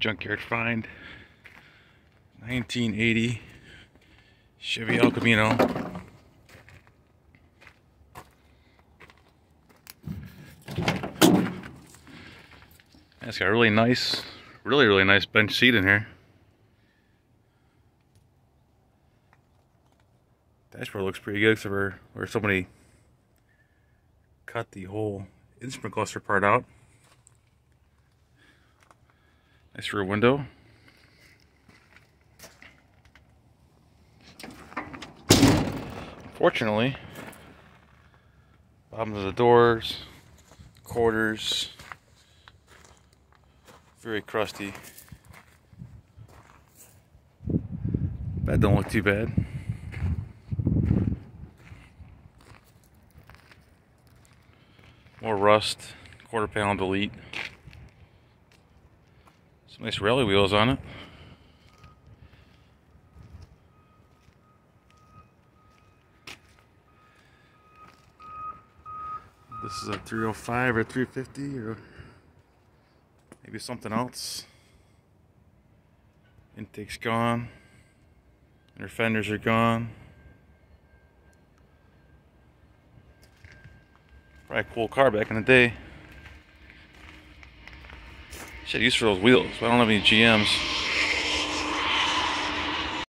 junkyard find. 1980 Chevy El Camino. It's got a really nice, really nice bench seat in here. Dashboard looks pretty good except for where somebody cut the whole instrument cluster part out. Nice rear window. Unfortunately, bottoms of the doors, quarters, very crusty. That don't look too bad. More rust, quarter panel delete. Some nice rally wheels on it. This is a 305 or 350 or maybe something else. Intake's gone. Inner fenders are gone. Probably a cool car back in the day. Shit, used for those wheels, but I don't have any GMs.